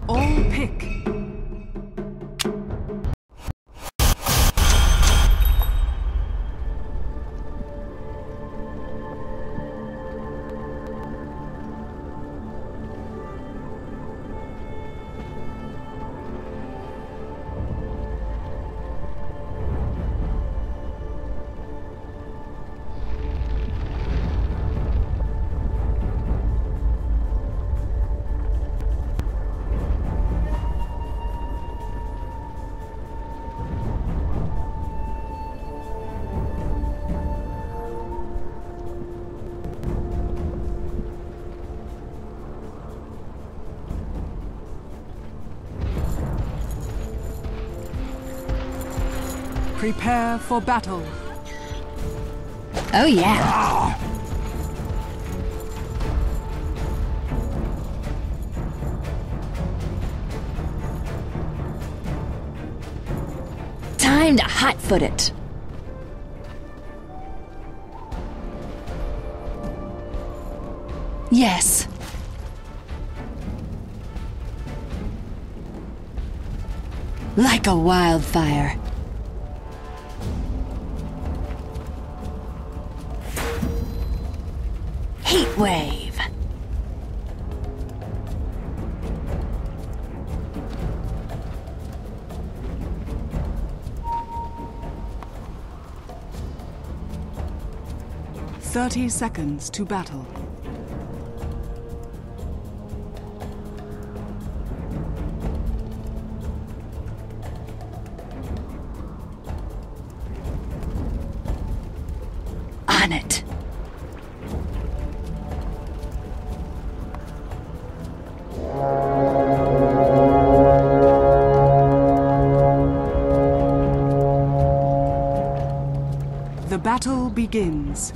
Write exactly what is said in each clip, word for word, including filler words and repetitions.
All pick. Prepare for battle. Oh yeah. Time to hot-foot it. Yes. Like a wildfire. Heat wave. Thirty seconds to battle. On it. The battle begins.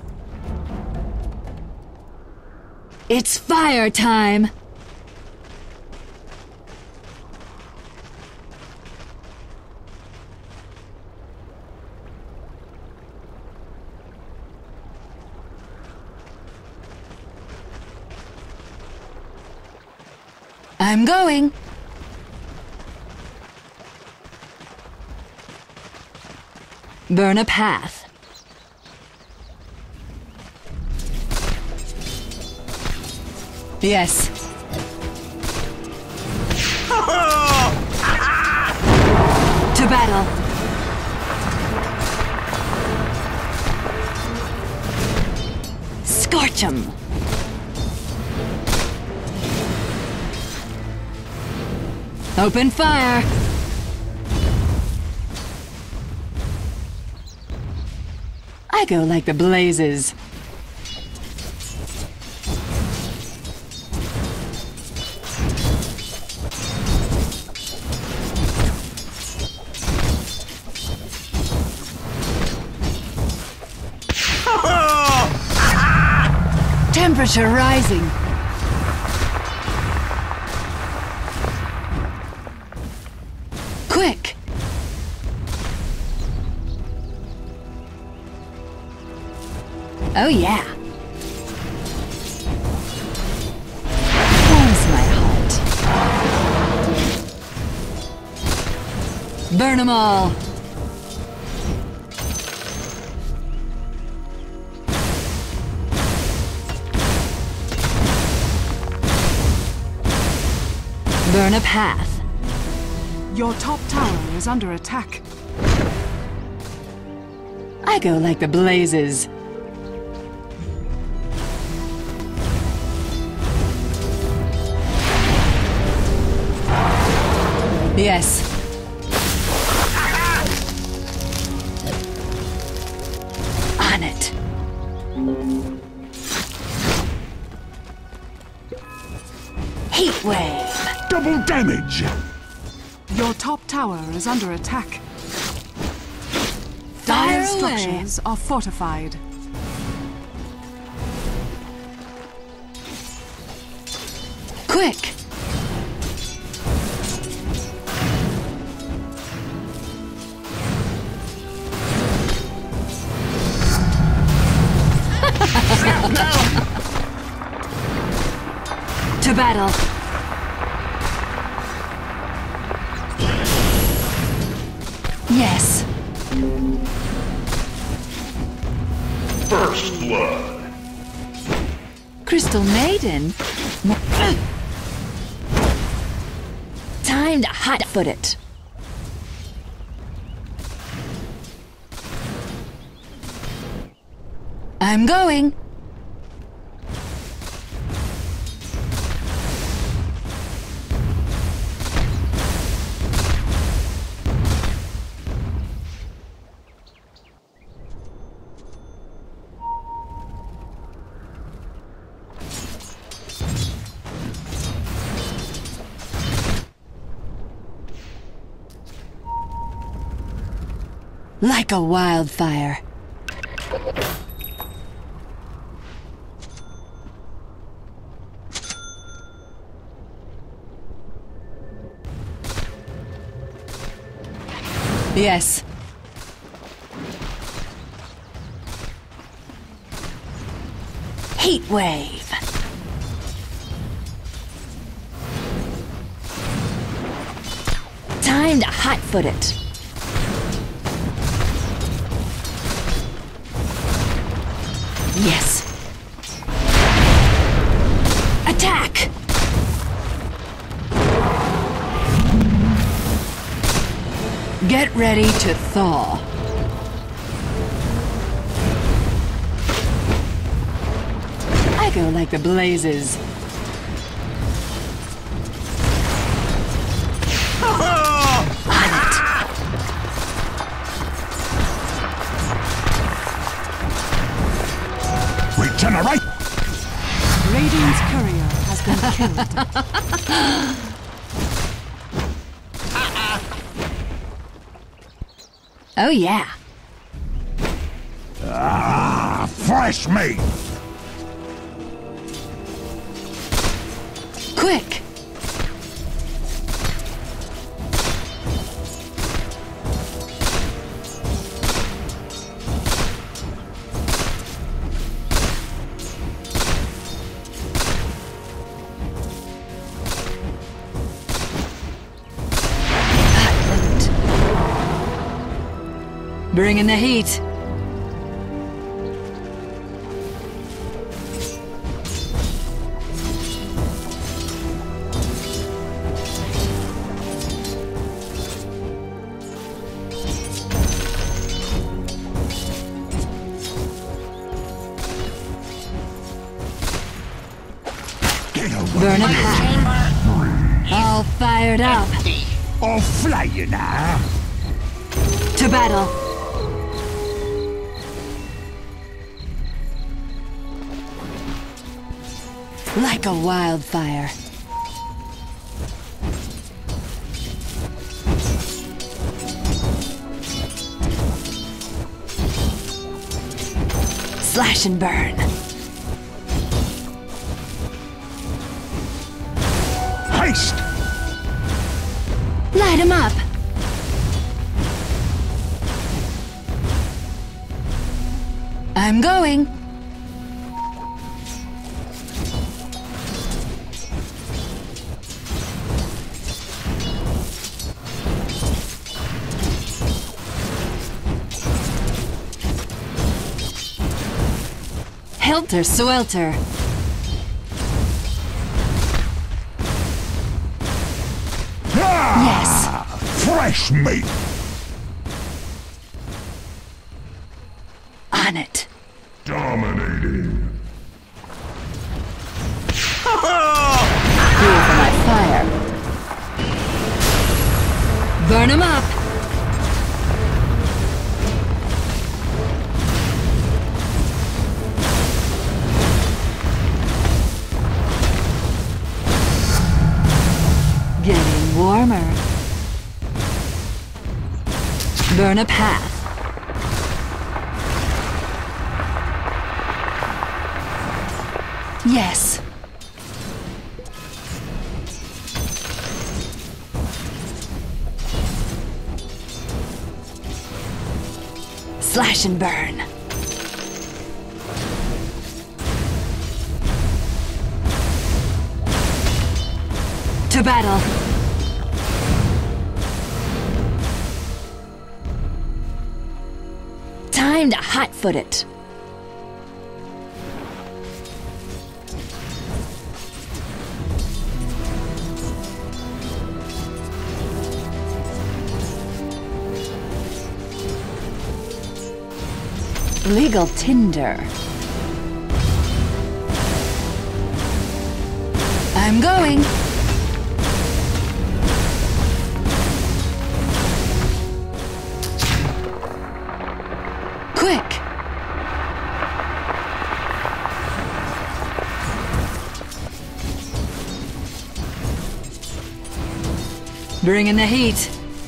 It's fire time! I'm going! Burn a path. Yes. To battle. Scorch 'em. Open fire. I go like the blazes. Temperature rising. Quick! Oh yeah. Warms my heart. Burn 'em all. Burn a path. Your top tower is under attack. I go like the blazes. Yes. On it. Heat wave. Double damage! Your top tower is under attack. Fire Dire away. structures are fortified. Quick! To battle. Yes. First blood. Crystal Maiden? Time to hot-foot it. I'm going. Like a wildfire. Yes. Heat wave. Time to hot-foot it. Yes. Attack! Get ready to thaw. I go like the blazes. On it. Regenerate! Radiant's courier has been killed. Oh yeah. Ah, fresh meat! Quick! Bring in the heat. Burn it hot. All fired up. I'll flay you now. To battle. Like a wildfire. Slash and burn. Haste! Light him up. I'm going. Helter Swelter. Ah, Yes. fresh meat! On it. Dominating. Fuel for my fire. Burn him up. Getting warmer. Burn a path. Yes. Slash and burn. To battle. Time to hot-foot it. Legal tinder. I'm going. Quick. Bring in the heat.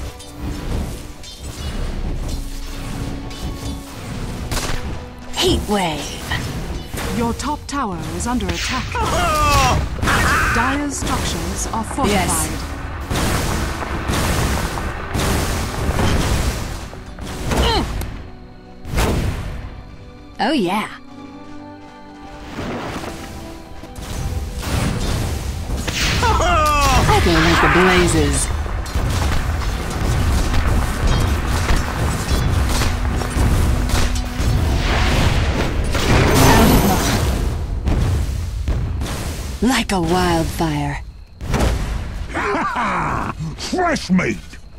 Heat wave. Your top tower is under attack. Dire's structures are fortified. Yes. Oh yeah. I go like the blazes. Like a wildfire. Fresh meat!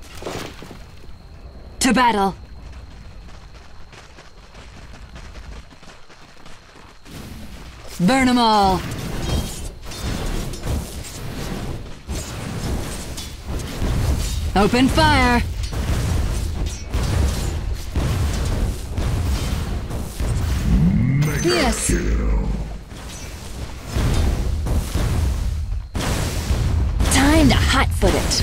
To battle. Burn them all. Open fire. Mega Yes. kill. Time to hot-foot it.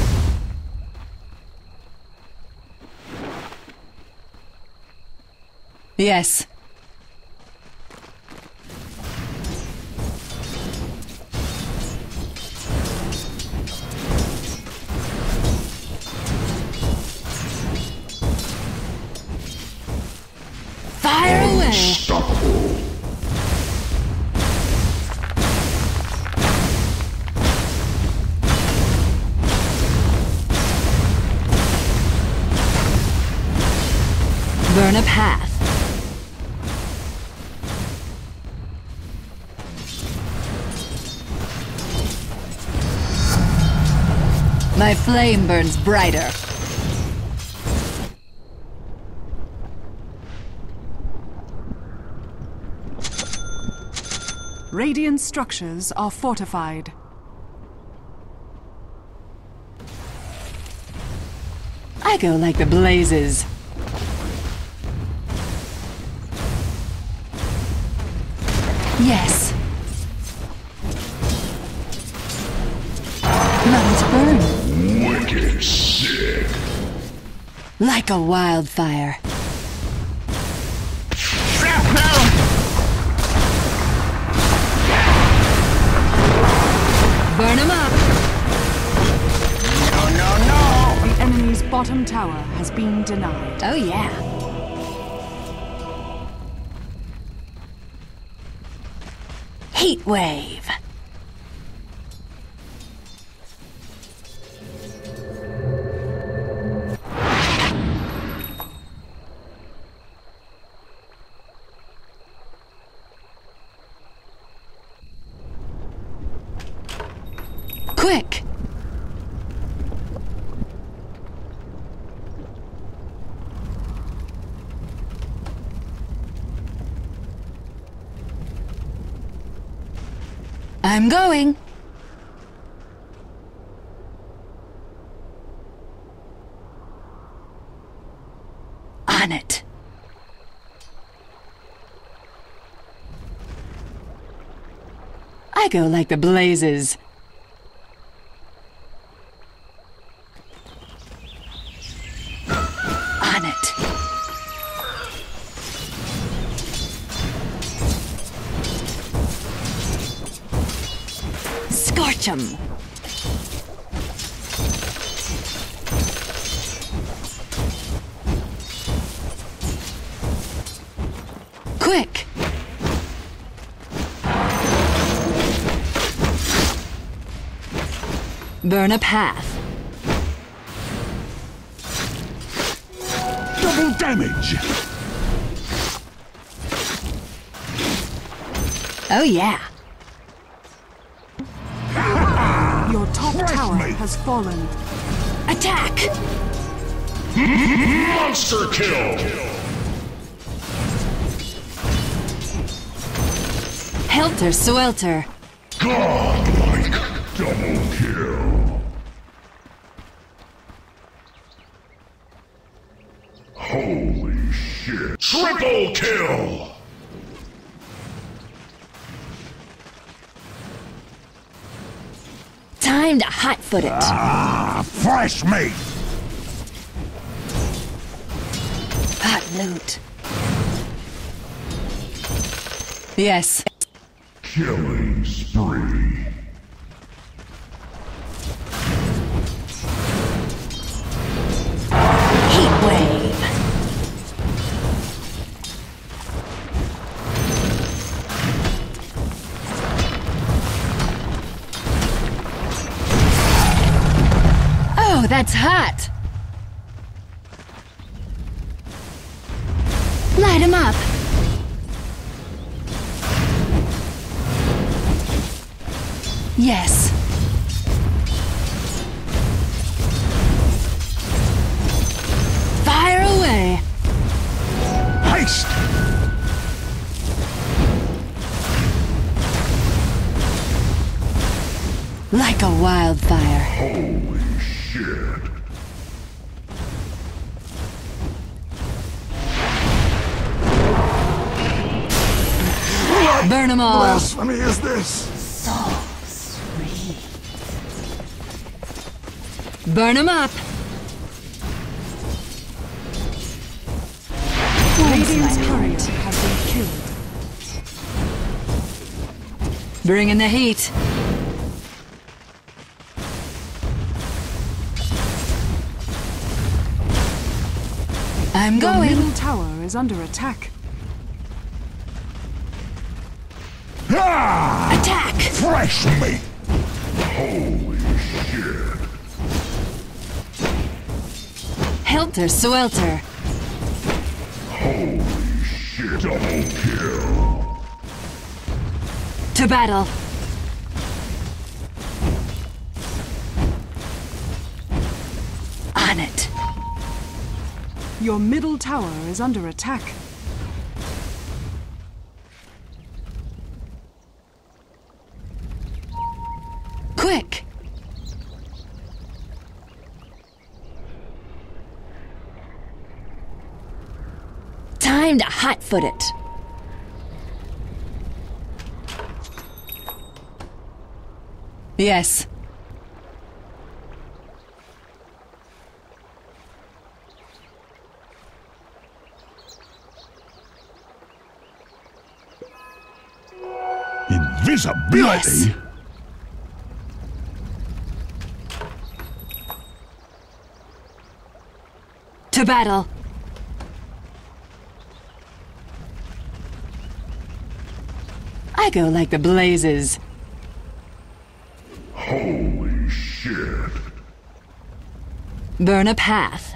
Yes. Fire away. Unstoppable. Burn a path. My flame burns brighter. Radiant structures are fortified. I go like the blazes. Yes. Let it burn. Wicked sick. Like a wildfire. Burn them up. No, no, no! The enemy's bottom tower has been denied. Oh yeah. Heat wave. Quick! I'm going. On it. I go like the blazes. On it. Scorch 'em. Quick. Burn a path. Double damage! Oh yeah. Your top Fresh tower meat. has fallen. Attack! Monster kill! Helter Swelter. Godlike double kill. Holy shit. Triple kill! Time to hot-foot it. Ah, fresh meat! Hot loot. Yes. Killing spree. Heat wave. Oh, that's hot. Light him up. Yes. Fire away. Haste! Like a wildfire. Holy shit. Burn them all. Blasphemy is this? Burn them up. Radiant's courier has been killed. Bring in the heat. I'm Your going. middle tower is under attack. Ah! Attack! Fresh meat! Holy shit. Helter Swelter. Holy shit. Double kill. To battle. On it. Your middle tower is under attack. Quick. Time to hot-foot it. Yes. Invisibility? Yes. To battle. I go like the blazes. Holy shit. Burn a path.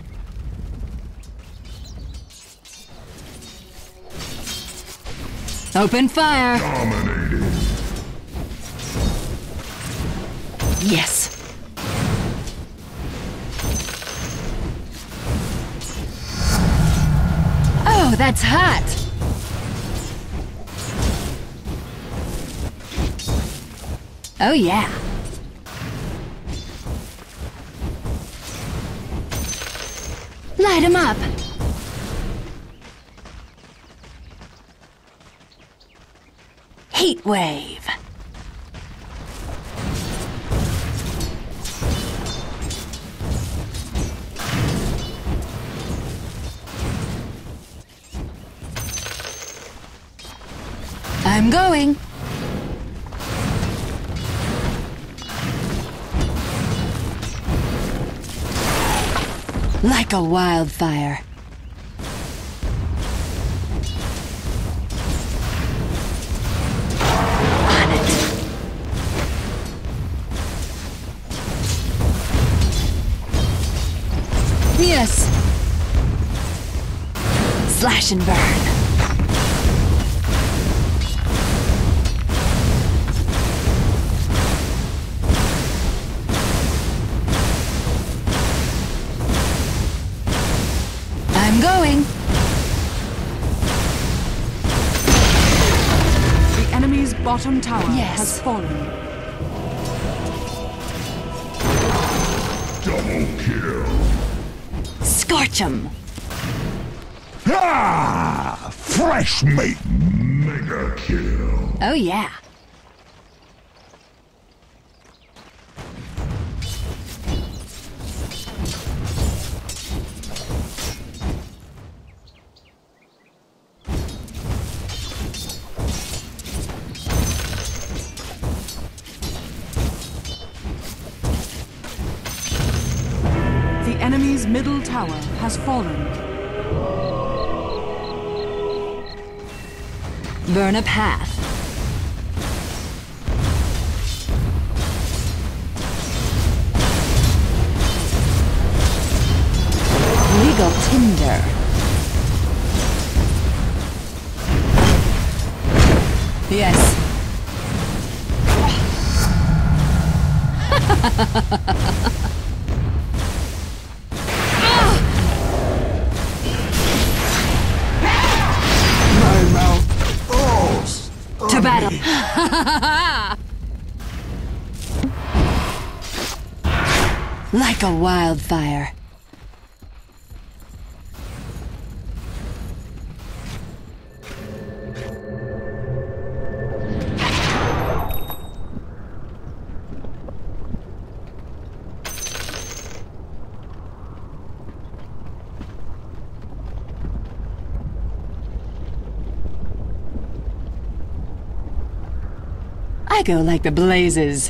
Open fire. Dominating. Yes. Oh, that's hot. Oh, yeah. Light 'em up. Heat wave. I'm going. Like a wildfire. On it. Yes. Slash and burn. I'm going. The enemy's bottom tower Yes. has fallen. Double kill. Scorch 'em. Ah! Fresh meat. Mega kill. Oh, yeah. The enemy's middle tower has fallen. Burn a path. Legal tinder. Yes. My mouth. Oh, To battle. Like a wildfire. I go like the blazes.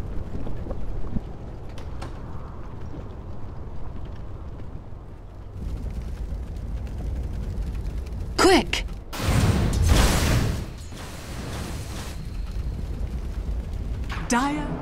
Quick! Dire